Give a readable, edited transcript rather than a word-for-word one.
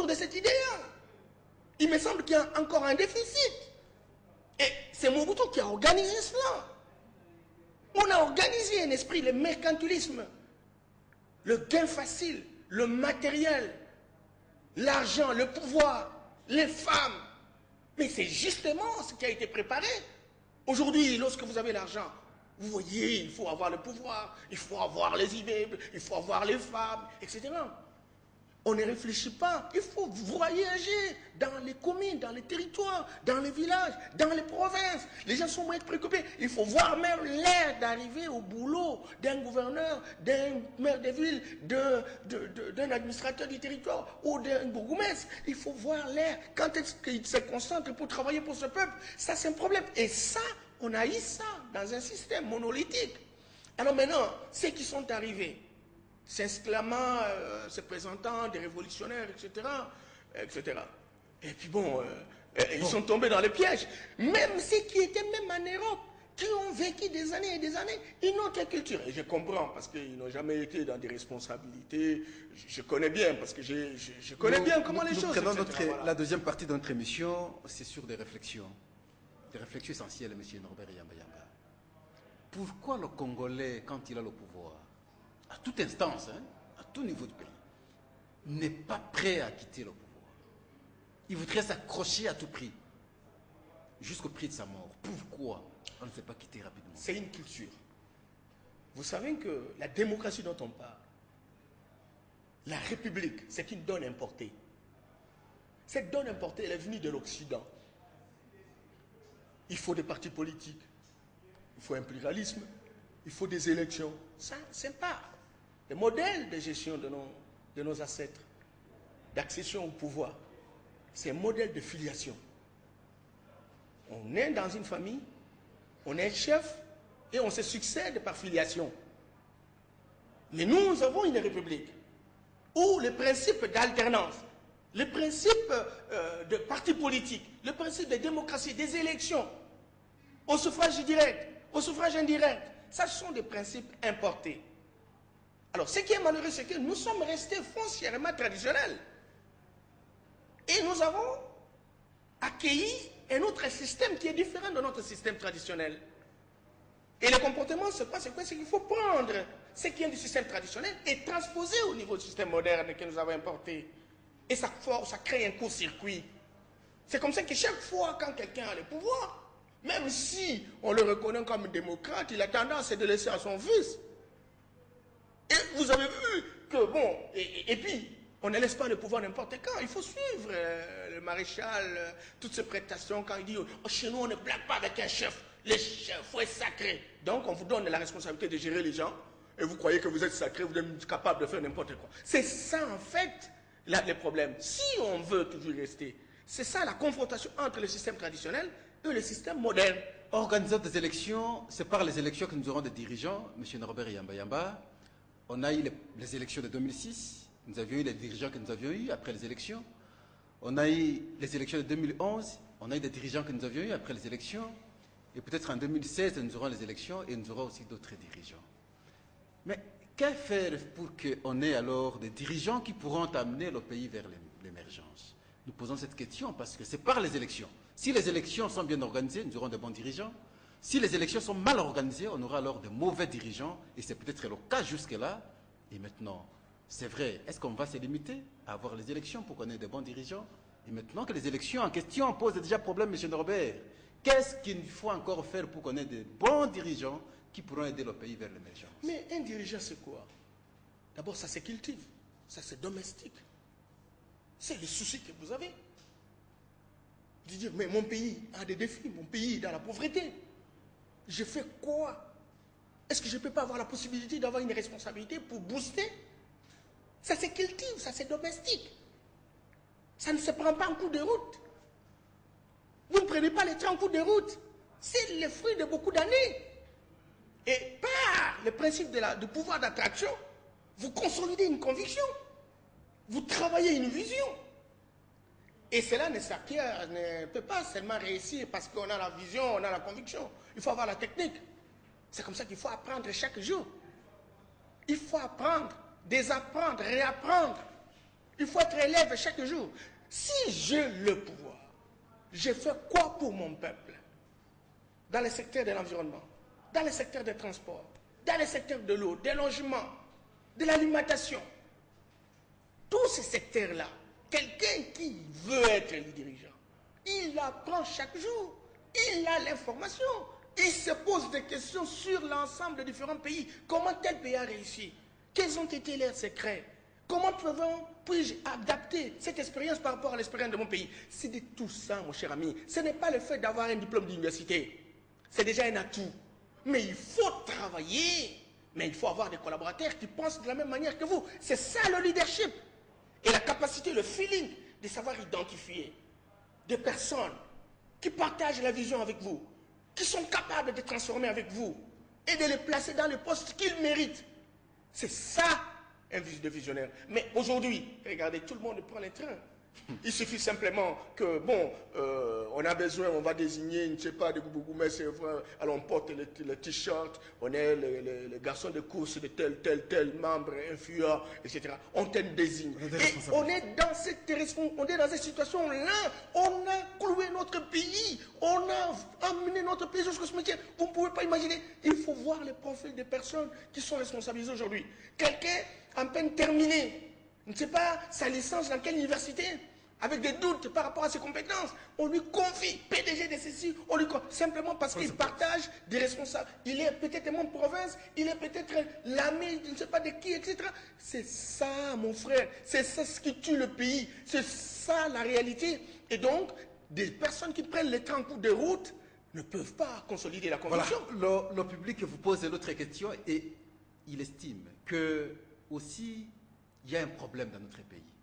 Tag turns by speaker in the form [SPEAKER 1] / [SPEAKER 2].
[SPEAKER 1] de cette idée-là. Il me semble qu'il y a encore un déficit. Et c'est Mobutu qui a organisé cela. On a organisé un esprit, le mercantilisme, le gain facile, le matériel, l'argent, le pouvoir, les femmes. Mais c'est justement ce qui a été préparé. Aujourd'hui, lorsque vous avez l'argent, vous voyez, il faut avoir le pouvoir, il faut avoir les immeubles, il faut avoir les femmes, etc. On ne réfléchit pas. Il faut voyager dans les communes, dans les territoires, dans les villages, dans les provinces. Les gens sont moins préoccupés. Il faut voir même l'air d'arriver au boulot d'un gouverneur, d'un maire de ville, d'un administrateur du territoire ou d'un bourgmestre. Il faut voir l'air. Quand est-ce qu'il se concentre pour travailler pour ce peuple? Ça, c'est un problème. Et ça, on a eu ça dans un système monolithique. Alors maintenant, ceux qui sont arrivés, s'exclamant, se présentant des révolutionnaires, etc., etc. Et puis bon, ils sont tombés dans le piège. Même ceux qui étaient même en Europe, qui ont vécu des années et des années, une autre culture. Et je comprends, parce qu'ils n'ont jamais été dans des responsabilités. Je connais bien, parce que je connais bien comment les choses...
[SPEAKER 2] Voilà. La deuxième partie de notre émission, c'est sur des réflexions essentielles, M. Norbert Yamba Yamba. Pourquoi le Congolais, quand il a le pouvoir, à toute instance, hein, à tout niveau du pays, n'est pas prêt à quitter le pouvoir? Il voudrait s'accrocher à tout prix, jusqu'au prix de sa mort. Pourquoi on ne sait pas quitter rapidement?
[SPEAKER 1] C'est une culture. Vous savez que la démocratie dont on parle, la République, c'est une donne importée. Cette donne importée, elle est venue de l'Occident. Il faut des partis politiques, il faut un pluralisme, il faut des élections. Ça, c'est pas le modèle de gestion de nos ancêtres, d'accession au pouvoir. C'est un modèle de filiation. On est dans une famille, on est chef et on se succède par filiation. Mais nous avons une république où le principe d'alternance, le principe de parti politique, le principe de démocratie, des élections, au suffrage direct, au suffrage indirect, ça ce sont des principes importés. Alors ce qui est malheureux, c'est que nous sommes restés foncièrement traditionnels. Et nous avons accueilli un autre système qui est différent de notre système traditionnel. Et le comportement, c'est quoi? C'est qu'il faut prendre ce qui est du système traditionnel et transposer au niveau du système moderne que nous avons importé. Et ça crée un court-circuit. C'est comme ça que chaque fois quand quelqu'un a le pouvoir, même si on le reconnaît comme démocrate, il a tendance à le laisser à son fils. Et vous avez vu que, bon, et puis, on ne laisse pas le pouvoir n'importe quand. Il faut suivre le maréchal, toutes ces prestations quand il dit, oh, chez nous, on ne blague pas avec un chef. Le chef, faut être sacré. Donc, on vous donne la responsabilité de gérer les gens, et vous croyez que vous êtes sacré, vous êtes capable de faire n'importe quoi. C'est ça, en fait, le problème. Si on veut toujours rester, c'est ça la confrontation entre le système traditionnel et le système moderne.
[SPEAKER 2] Organiser des élections, c'est par les élections que nous aurons des dirigeants, M. Norbert Yamba Yamba. On a eu les élections de 2006, nous avions eu les dirigeants que nous avions eu après les élections. On a eu les élections de 2011, on a eu des dirigeants que nous avions eu après les élections. Et peut-être en 2016, nous aurons les élections et nous aurons aussi d'autres dirigeants. Mais que faire pour qu'on ait alors des dirigeants qui pourront amener le pays vers l'émergence? Nous posons cette question parce que c'est par les élections. Si les élections sont bien organisées, nous aurons de bons dirigeants. Si les élections sont mal organisées, on aura alors de mauvais dirigeants. Et c'est peut-être le cas jusque-là. Et maintenant, c'est vrai, est-ce qu'on va se limiter à avoir les élections pour qu'on ait de bons dirigeants? Et maintenant que les élections en question posent déjà problème, M. Norbert, qu'est-ce qu'il faut encore faire pour qu'on ait de bons dirigeants qui pourront aider le pays vers l'émergence?
[SPEAKER 1] Mais un dirigeant, c'est quoi? D'abord, ça se cultive, ça se domestique. C'est le souci que vous avez. De dire, mais mon pays a des défis, mon pays est dans la pauvreté. Je fais quoi? Est-ce que je ne peux pas avoir la possibilité d'avoir une responsabilité pour booster? Ça se cultive, ça se domestique. Ça ne se prend pas en coup de route. Vous ne prenez pas les trains en coup de route. C'est le fruit de beaucoup d'années. Et par le principe du pouvoir d'attraction, vous consolidez une conviction. Vous travaillez une vision. Et cela ne peut pas seulement réussir parce qu'on a la vision, on a la conviction. Il faut avoir la technique. C'est comme ça qu'il faut apprendre chaque jour. Il faut apprendre, désapprendre, réapprendre. Il faut être élève chaque jour. Si j'ai le pouvoir, je fais quoi pour mon peuple? Dans le secteur de l'environnement, dans le secteur des transports, dans le secteur de l'eau, des logements, de l'alimentation. Tous ces secteurs-là, quelqu'un qui veut être le dirigeant, il apprend chaque jour, il a l'information, il se pose des questions sur l'ensemble des différents pays. Comment tel pays a réussi? Quels ont été leurs secrets? Comment puis-je adapter cette expérience par rapport à l'expérience de mon pays? C'est de tout ça, mon cher ami. Ce n'est pas le fait d'avoir un diplôme d'université. C'est déjà un atout. Mais il faut travailler. Mais il faut avoir des collaborateurs qui pensent de la même manière que vous. C'est ça le leadership. Et la capacité, le feeling de savoir identifier des personnes qui partagent la vision avec vous, qui sont capables de transformer avec vous et de les placer dans le poste qu'ils méritent. C'est ça un visionnaire. Mais aujourd'hui, regardez, tout le monde prend les trains. Il suffit simplement que, bon, on a besoin, on va désigner, je ne sais pas, de Goubougoumès, alors on porte le t-shirt, on est le garçon de course de tel membre, influent, etc. On te désigne. Et on est dans cette situation-là, on a cloué notre pays, on a amené notre pays jusqu'au cimetière. Vous ne pouvez pas imaginer. Il faut voir le profil des personnes qui sont responsabilisées aujourd'hui. Quelqu'un en peine terminée, je ne sais pas sa licence dans quelle université, avec des doutes par rapport à ses compétences, on lui confie PDG de ceci, on lui confie, simplement parce qu'il partage des responsables. Il est peut-être mon province, il est peut-être l'ami, je ne sais pas de qui, etc. C'est ça, mon frère, c'est ça ce qui tue le pays, c'est ça la réalité. Et donc, des personnes qui prennent les trains en cours de route ne peuvent pas consolider la conviction.
[SPEAKER 2] Voilà, le public vous pose une autre question et il estime que aussi il y a un problème dans notre pays.